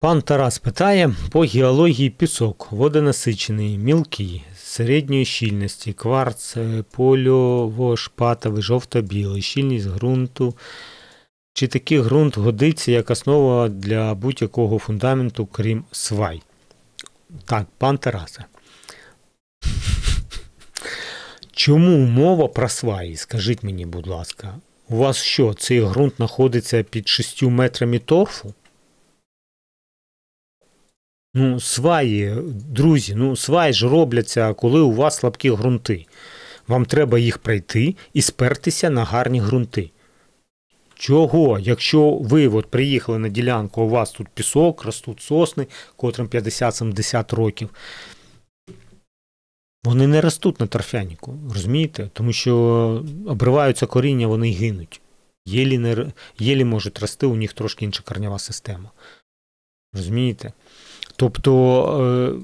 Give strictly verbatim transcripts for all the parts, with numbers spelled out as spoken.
Пан Тарас питає, по геології пісок, водонасичений, мілкий, середньої щільності, кварц, польово-шпатовий, жовто-білий, щільність ґрунту. Чи такий ґрунт годиться як основа для будь-якого фундаменту, крім свай? Так, пан Тарасе. Чому мова про сваї? Скажіть мені, будь ласка. У вас що, цей ґрунт знаходиться під шістю метрами торфу? Ну, сваї, друзі, ну, сваї ж робляться, коли у вас слабкі ґрунти. Вам треба їх пройти і спертися на гарні ґрунти. Чого? Якщо ви от приїхали на ділянку, у вас тут пісок, ростуть сосни, котрим п'ятдесят-сімдесят років, вони не ростуть на торфянику, розумієте? Тому що обриваються коріння, вони гинуть. Єлі, не, єлі можуть рости, у них трошки інша корнева система. Розумієте? Тобто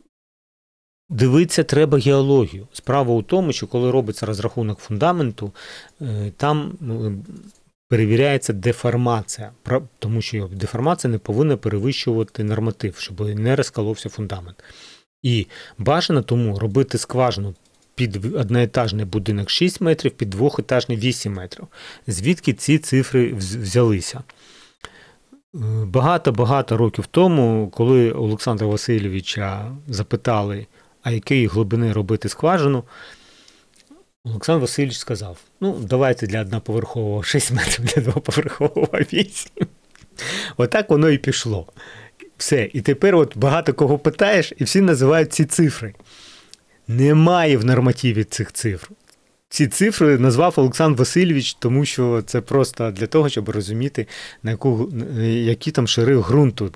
дивитися треба геологію. Справа у тому, що коли робиться розрахунок фундаменту, там перевіряється деформація, тому що деформація не повинна перевищувати норматив, щоб не розколовся фундамент. І бажано тому робити скважину під одноетажний будинок шість метрів, під двохетажний вісім метрів. Звідки ці цифри взялися? Багато-багато років тому, коли Олександра Васильовича запитали, а якої глибини робити скважину, Олександр Васильович сказав, ну, давайте для одноповерхового шість метрів, для двоповерхового вісім. Отак воно і пішло. Все. І тепер от багато кого питаєш, і всі називають ці цифри. Немає в нормативі цих цифр. Ці цифри назвав Олександр Васильович, тому що це просто для того, щоб розуміти, на яку, які там шири ґрунту.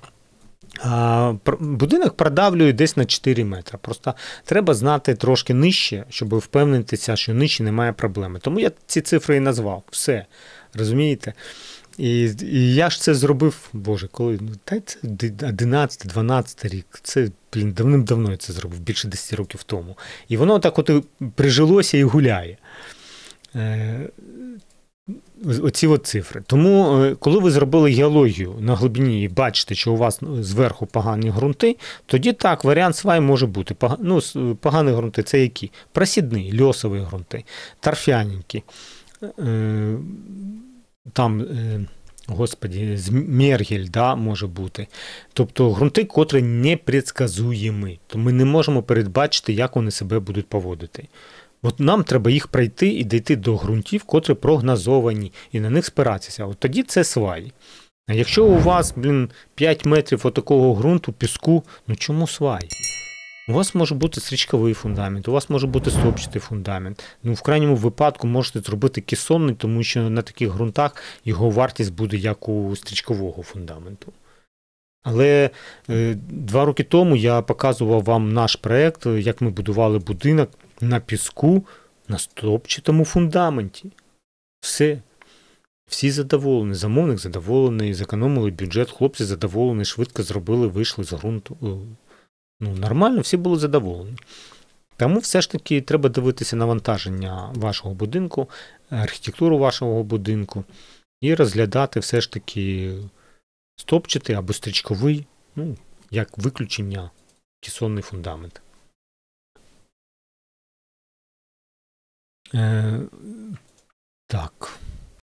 А будинок продавлює десь на чотири метри. Просто треба знати трошки нижче, щоб впевнитися, що нижче немає проблеми. Тому я ці цифри і назвав. Все. Розумієте? І, і я ж це зробив, боже, коли, ну, та це одинадцятий-дванадцятий рік, це, блін, давним-давно я це зробив, більше десять років тому. І воно так от прижилося і гуляє. Е, оці от цифри. Тому, коли ви зробили геологію на глибині і бачите, що у вас зверху погані ґрунти, тоді так, варіант свай може бути. Пога, ну, погані ґрунти – це які? Просідні, льосові ґрунти, торфяненькі. Е, там, господі, мергель, да, може бути. Тобто ґрунти, котрі непредсказуємі. То ми не можемо передбачити, як вони себе будуть поводити. От нам треба їх пройти і дійти до ґрунтів, котрі прогнозовані, і на них спиратися. От тоді це сваї. А якщо у вас, блін, п'ять метрів отакого ґрунту, піску, ну чому сваї? У вас може бути стрічковий фундамент, у вас може бути стовпчатий фундамент. Ну, в крайньому випадку можете зробити кесонний, тому що на таких ґрунтах його вартість буде як у стрічкового фундаменту. Але е, два роки тому я показував вам наш проєкт, як ми будували будинок на піску, на стовпчатому фундаменті. Все. Всі задоволені, замовник задоволений, зекономили бюджет, хлопці задоволені, швидко зробили, вийшли з ґрунту. Ну, нормально, всі були задоволені. Тому все ж таки треба дивитися навантаження вашого будинку, архітектуру вашого будинку і розглядати все ж таки стопчатий або стрічковий, ну, як виключення, кесонний фундамент. Е, так.